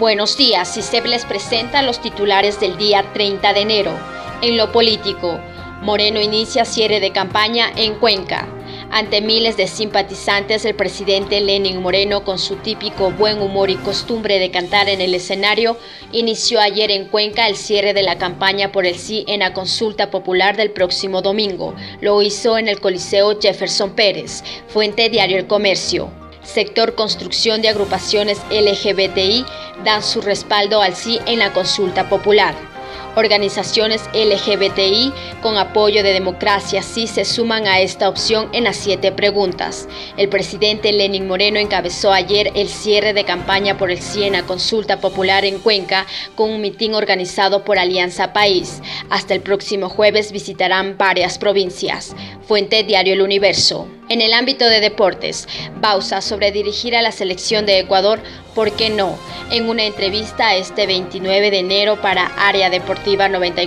Buenos días, CISEP les presenta los titulares del día 30 de enero. En lo político, Moreno inicia cierre de campaña en Cuenca. Ante miles de simpatizantes, el presidente Lenín Moreno, con su típico buen humor y costumbre de cantar en el escenario, inició ayer en Cuenca el cierre de la campaña por el sí en la consulta popular del próximo domingo. Lo hizo en el Coliseo Jefferson Pérez. Fuente Diario El Comercio. Sector construcción de agrupaciones LGBTI dan su respaldo al sí en la consulta popular. Organizaciones LGBTI con apoyo de Democracia Sí se suman a esta opción en las 7 preguntas. El presidente Lenín Moreno encabezó ayer el cierre de campaña por el sí en la consulta popular en Cuenca con un mitin organizado por Alianza País. Hasta el próximo jueves visitarán varias provincias. Fuente Diario El Universo. En el ámbito de deportes, Bausa sobre dirigir a la selección de Ecuador, ¿por qué no? En una entrevista este 29 de enero para Área Deportiva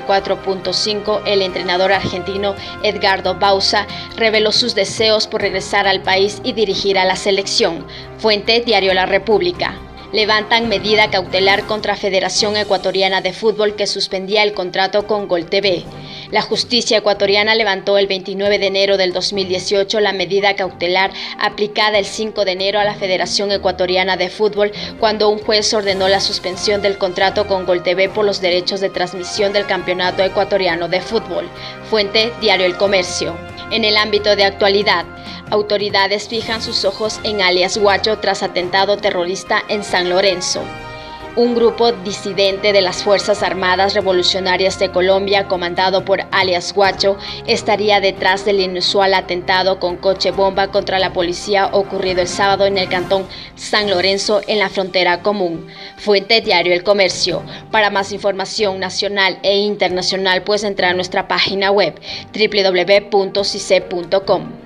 94.5, el entrenador argentino Edgardo Bausa reveló sus deseos por regresar al país y dirigir a la selección. Fuente Diario La República. Levantan medida cautelar contra Federación Ecuatoriana de Fútbol que suspendía el contrato con Gol TV. La justicia ecuatoriana levantó el 29 de enero del 2018 la medida cautelar aplicada el 5 de enero a la Federación Ecuatoriana de Fútbol cuando un juez ordenó la suspensión del contrato con Gol TV por los derechos de transmisión del Campeonato Ecuatoriano de Fútbol. Fuente Diario El Comercio. En el ámbito de actualidad, autoridades fijan sus ojos en alias Guacho tras atentado terrorista en San Lorenzo. Un grupo disidente de las Fuerzas Armadas Revolucionarias de Colombia, comandado por alias Guacho, estaría detrás del inusual atentado con coche bomba contra la policía ocurrido el sábado en el cantón San Lorenzo en la frontera común. Fuente Diario El Comercio. Para más información nacional e internacional puedes entrar a nuestra página web www.cisep.com.